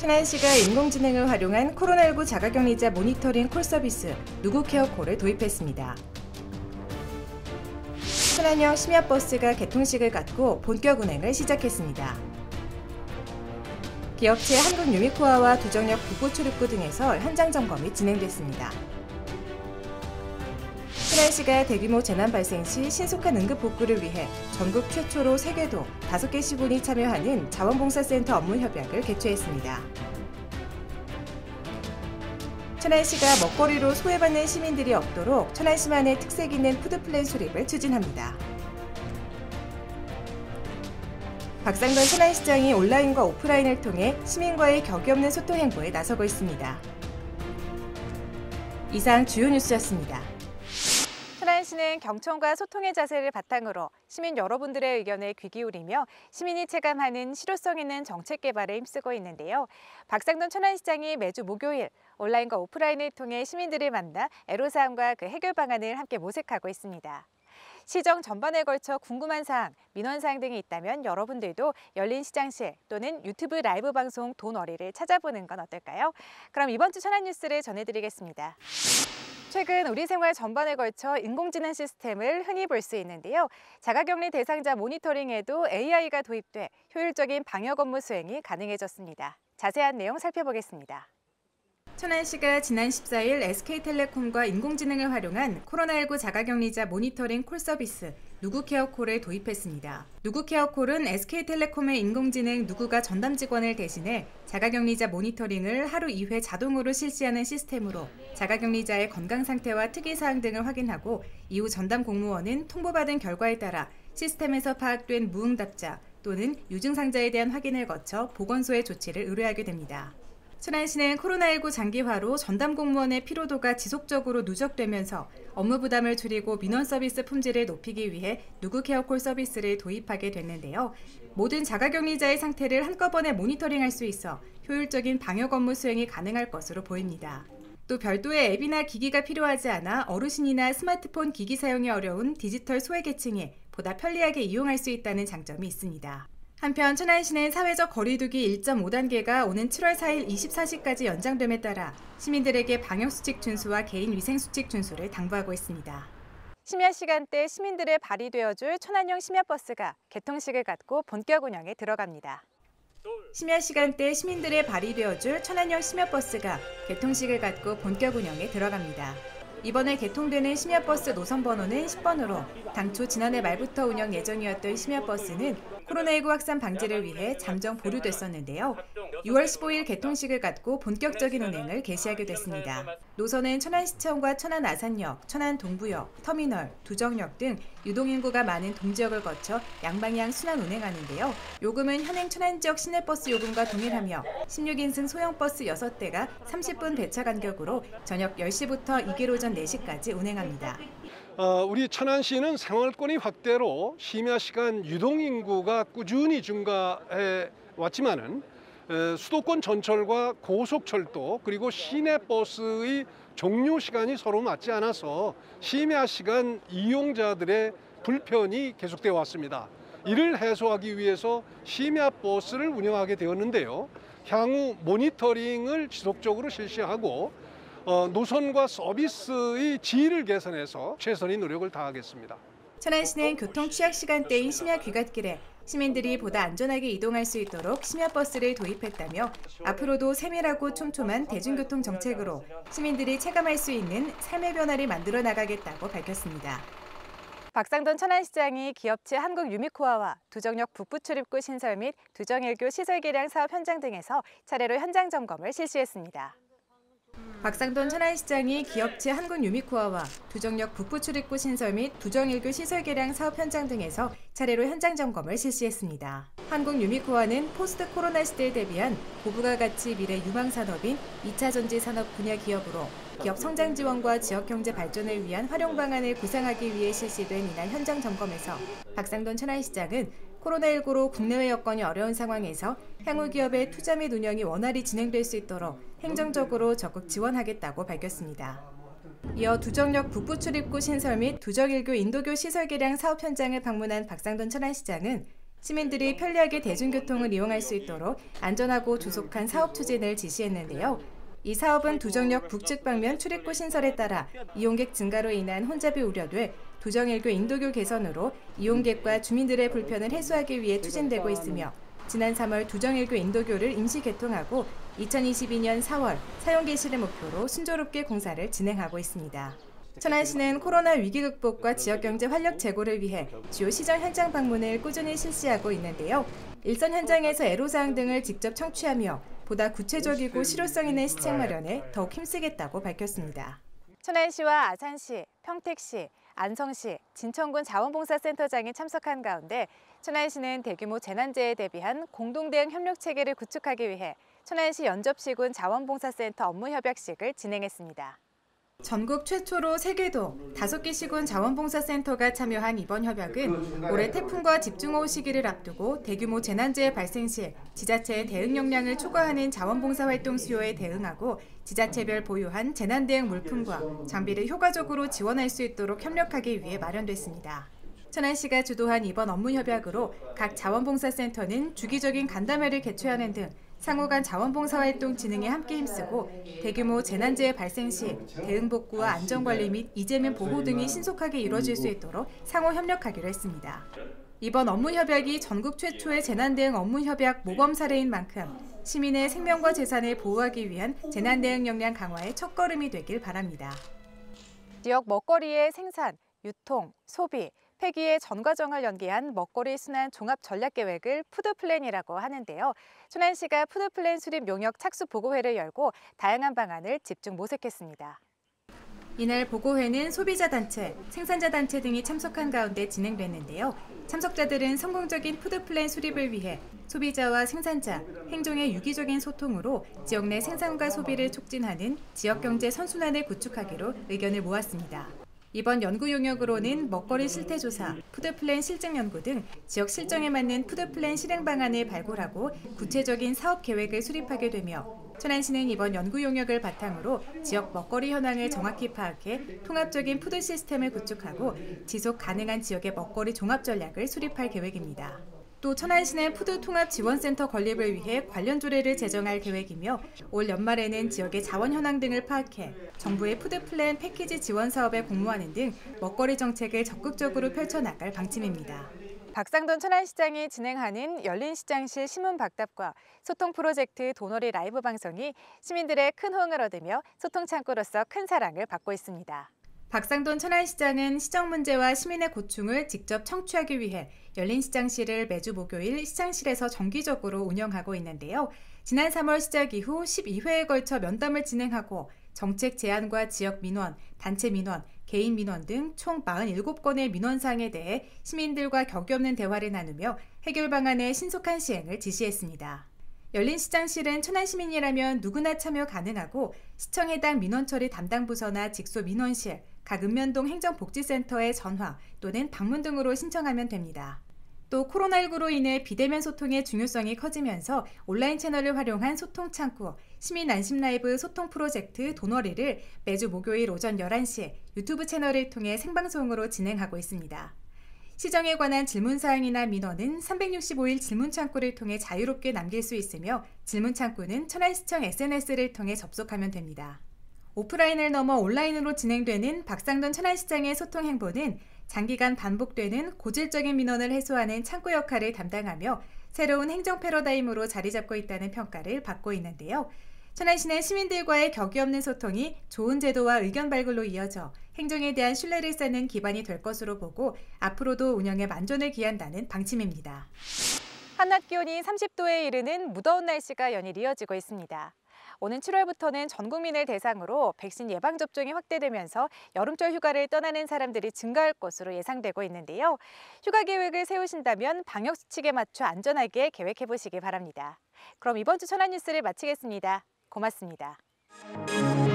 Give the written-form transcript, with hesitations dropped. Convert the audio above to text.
천안시가 인공지능을 활용한 코로나19 자가격리자 모니터링 콜 서비스 누구케어콜을 도입했습니다. 천안형 심야버스가 개통식을 갖고 본격 운행을 시작했습니다. 기업체 한국유미코아와 두정역 북부출입구 등에서 현장 점검이 진행됐습니다. 천안시가 대규모 재난 발생 시 신속한 응급 복구를 위해 전국 최초로 세계도 5개 시군이 참여하는 자원봉사센터 업무 협약을 개최했습니다. 천안시가 먹거리로 소외받는 시민들이 없도록 천안시만의 특색 있는 푸드플랜 수립을 추진합니다. 박상돈 천안시장이 온라인과 오프라인을 통해 시민과의 격이 없는 소통 행보에 나서고 있습니다. 이상 주요 뉴스였습니다. 천안시는 경청과 소통의 자세를 바탕으로 시민 여러분들의 의견에 귀 기울이며 시민이 체감하는 실효성 있는 정책 개발에 힘쓰고 있는데요. 박상돈 천안시장이 매주 목요일 온라인과 오프라인을 통해 시민들을 만나 애로사항과 그 해결 방안을 함께 모색하고 있습니다. 시정 전반에 걸쳐 궁금한 사항, 민원사항 등이 있다면 여러분들도 열린 시장실 또는 유튜브 라이브 방송 돈어리를 찾아보는 건 어떨까요? 그럼 이번 주 천안 뉴스를 전해드리겠습니다. 최근 우리 생활 전반에 걸쳐 인공지능 시스템을 흔히 볼 수 있는데요. 자가격리 대상자 모니터링에도 AI가 도입돼 효율적인 방역 업무 수행이 가능해졌습니다. 자세한 내용 살펴보겠습니다. 천안시가 지난 14일 SK텔레콤과 인공지능을 활용한 코로나19 자가격리자 모니터링 콜 서비스 누구케어콜을 도입했습니다. 누구케어콜은 SK텔레콤의 인공지능 누구가 전담 직원을 대신해 자가격리자 모니터링을 하루 2회 자동으로 실시하는 시스템으로 자가격리자의 건강 상태와 특이사항 등을 확인하고 이후 전담 공무원은 통보받은 결과에 따라 시스템에서 파악된 무응답자 또는 유증상자에 대한 확인을 거쳐 보건소에 조치를 의뢰하게 됩니다. 천안시는 코로나19 장기화로 전담 공무원의 피로도가 지속적으로 누적되면서 업무 부담을 줄이고 민원 서비스 품질을 높이기 위해 누구케어콜 서비스를 도입하게 됐는데요. 모든 자가격리자의 상태를 한꺼번에 모니터링할 수 있어 효율적인 방역 업무 수행이 가능할 것으로 보입니다. 또 별도의 앱이나 기기가 필요하지 않아 어르신이나 스마트폰 기기 사용이 어려운 디지털 소외계층이 보다 편리하게 이용할 수 있다는 장점이 있습니다. 한편 천안시는 사회적 거리두기 1.5단계가 오는 7월 4일 24시까지 연장됨에 따라 시민들에게 방역수칙 준수와 개인위생수칙 준수를 당부하고 있습니다. 심야 시간대 시민들의 발이 되어줄 천안형 심야버스가 개통식을 갖고 본격 운영에 들어갑니다. 심야 시간대 시민들의 발이 되어줄 천안형 심야버스가 개통식을 갖고 본격 운영에 들어갑니다. 이번에 개통되는 심야버스 노선 번호는 10번으로 당초 지난해 말부터 운영 예정이었던 심야버스는 코로나19 확산 방지를 위해 잠정 보류됐었는데요. 6월 15일 개통식을 갖고 본격적인 운행을 개시하게 됐습니다. 노선은 천안시청과 천안아산역, 천안동부역, 터미널, 두정역 등 유동인구가 많은 동지역을 거쳐 양방향 순환 운행하는데요. 요금은 현행 천안지역 시내버스 요금과 동일하며 16인승 소형버스 6대가 30분 배차 간격으로 저녁 10시부터 2일 오전 4시까지 운행합니다. 우리 천안시는 생활권의 확대로 심야 시간 유동인구가 꾸준히 증가해 왔지만은 수도권 전철과 고속철도 그리고 시내버스의 종료 시간이 서로 맞지 않아서 심야 시간 이용자들의 불편이 계속되어 왔습니다. 이를 해소하기 위해서 심야 버스를 운영하게 되었는데요. 향후 모니터링을 지속적으로 실시하고 노선과 서비스의 질을 개선해서 최선의 노력을 다하겠습니다. 천안시는 교통 취약 시간대인 심야 귀갓길에 시민들이 보다 안전하게 이동할 수 있도록 심야버스를 도입했다며 앞으로도 세밀하고 촘촘한 대중교통 정책으로 시민들이 체감할 수 있는 삶의 변화를 만들어 나가겠다고 밝혔습니다. 박상돈 천안시장이 기업체 한국유미코아와 두정역 북부출입구 신설 및 두정일교 시설 개량 사업 현장 등에서 차례로 현장 점검을 실시했습니다. 박상돈 천안시장이 기업체 한국유미코아와 두정역 북부출입구 신설 및 두정일교 시설 개량 사업 현장 등에서 차례로 현장 점검을 실시했습니다. 한국유미코아는 포스트 코로나 시대에 대비한 고부가 가치 미래 유망 산업인 2차 전지 산업 분야 기업으로 기업 성장 지원과 지역 경제 발전을 위한 활용 방안을 구상하기 위해 실시된 이날 현장 점검에서 박상돈 천안시장은 코로나19로 국내외 여건이 어려운 상황에서 향후 기업의 투자 및 운영이 원활히 진행될 수 있도록 행정적으로 적극 지원하겠다고 밝혔습니다. 이어 두정역 북부출입구 신설 및 두정일교 인도교 시설 개량 사업 현장을 방문한 박상돈 천안시장은 시민들이 편리하게 대중교통을 이용할 수 있도록 안전하고 조속한 사업 추진을 지시했는데요. 이 사업은 두정역 북측 방면 출입구 신설에 따라 이용객 증가로 인한 혼잡이 우려돼 두정일교 인도교 개선으로 이용객과 주민들의 불편을 해소하기 위해 추진되고 있으며 지난 3월 두정일교 인도교를 임시 개통하고 2022년 4월 사용 개시를 목표로 순조롭게 공사를 진행하고 있습니다. 천안시는 코로나 위기 극복과 지역경제 활력 제고를 위해 주요 시정 현장 방문을 꾸준히 실시하고 있는데요. 일선 현장에서 애로사항 등을 직접 청취하며 보다 구체적이고 실효성 있는 시책 마련에 더욱 힘쓰겠다고 밝혔습니다. 천안시와 아산시, 평택시, 안성시, 진천군 자원봉사센터장이 참석한 가운데 천안시는 대규모 재난재해에 대비한 공동대응 협력 체계를 구축하기 위해 천안시 연접시군 자원봉사센터 업무협약식을 진행했습니다. 전국 최초로 세계도 5개 시군 자원봉사센터가 참여한 이번 협약은 올해 태풍과 집중호우 시기를 앞두고 대규모 재난재해 발생 시 지자체의 대응 역량을 초과하는 자원봉사 활동 수요에 대응하고 지자체별 보유한 재난대응 물품과 장비를 효과적으로 지원할 수 있도록 협력하기 위해 마련됐습니다. 천안시가 주도한 이번 업무협약으로 각 자원봉사센터는 주기적인 간담회를 개최하는 등 상호 간 자원봉사 활동 진행에 함께 힘쓰고 대규모 재난재해 발생 시 대응 복구와 안전관리 및 이재민 보호 등이 신속하게 이루어질 수 있도록 상호 협력하기로 했습니다. 이번 업무협약이 전국 최초의 재난대응 업무협약 모범 사례인 만큼 시민의 생명과 재산을 보호하기 위한 재난대응 역량 강화의 첫걸음이 되길 바랍니다. 지역 먹거리의 생산, 유통, 소비, 폐기의 전 과정을 연계한 먹거리 순환 종합 전략 계획을 푸드플랜이라고 하는데요. 천안시가 푸드플랜 수립 용역 착수 보고회를 열고 다양한 방안을 집중 모색했습니다. 이날 보고회는 소비자 단체, 생산자 단체 등이 참석한 가운데 진행됐는데요. 참석자들은 성공적인 푸드플랜 수립을 위해 소비자와 생산자, 행정의 유기적인 소통으로 지역 내 생산과 소비를 촉진하는 지역경제 선순환을 구축하기로 의견을 모았습니다. 이번 연구 용역으로는 먹거리 실태조사, 푸드플랜 실증 연구 등 지역 실정에 맞는 푸드플랜 실행 방안을 발굴하고 구체적인 사업 계획을 수립하게 되며 천안시는 이번 연구 용역을 바탕으로 지역 먹거리 현황을 정확히 파악해 통합적인 푸드 시스템을 구축하고 지속 가능한 지역의 먹거리 종합 전략을 수립할 계획입니다. 또 천안시는 푸드 통합 지원센터 건립을 위해 관련 조례를 제정할 계획이며 올 연말에는 지역의 자원 현황 등을 파악해 정부의 푸드 플랜 패키지 지원 사업에 공모하는 등 먹거리 정책을 적극적으로 펼쳐나갈 방침입니다. 박상돈 천안시장이 진행하는 열린시장실 신문박답과 소통 프로젝트 도너리 라이브 방송이 시민들의 큰 호응을 얻으며 소통 창구로서 큰 사랑을 받고 있습니다. 박상돈 천안시장은 시정 문제와 시민의 고충을 직접 청취하기 위해 열린시장실을 매주 목요일 시장실에서 정기적으로 운영하고 있는데요. 지난 3월 시작 이후 12회에 걸쳐 면담을 진행하고 정책 제안과 지역 민원, 단체 민원, 개인 민원 등 총 47건의 민원사항에 대해 시민들과 격이 없는 대화를 나누며 해결 방안의 신속한 시행을 지시했습니다. 열린시장실은 천안시민이라면 누구나 참여 가능하고 시청 해당 민원 처리 담당 부서나 직소 민원실, 각 읍면동 행정복지센터에 전화 또는 방문 등으로 신청하면 됩니다. 또 코로나19로 인해 비대면 소통의 중요성이 커지면서 온라인 채널을 활용한 소통 창구, 시민 안심 라이브 소통 프로젝트 도너리를 매주 목요일 오전 11시 유튜브 채널을 통해 생방송으로 진행하고 있습니다. 시정에 관한 질문사항이나 민원은 365일 질문 창구를 통해 자유롭게 남길 수 있으며 질문 창구는 천안시청 SNS를 통해 접속하면 됩니다. 오프라인을 넘어 온라인으로 진행되는 박상돈 천안시장의 소통 행보는 장기간 반복되는 고질적인 민원을 해소하는 창구 역할을 담당하며 새로운 행정 패러다임으로 자리 잡고 있다는 평가를 받고 있는데요. 천안시는 시민들과의 격이 없는 소통이 좋은 제도와 의견 발굴로 이어져 행정에 대한 신뢰를 쌓는 기반이 될 것으로 보고 앞으로도 운영에 만전을 기한다는 방침입니다. 한낮 기온이 30도에 이르는 무더운 날씨가 연일 이어지고 있습니다. 오는 7월부터는 전 국민을 대상으로 백신 예방접종이 확대되면서 여름철 휴가를 떠나는 사람들이 증가할 것으로 예상되고 있는데요. 휴가 계획을 세우신다면 방역수칙에 맞춰 안전하게 계획해보시기 바랍니다. 그럼 이번 주 천안 뉴스를 마치겠습니다. 고맙습니다.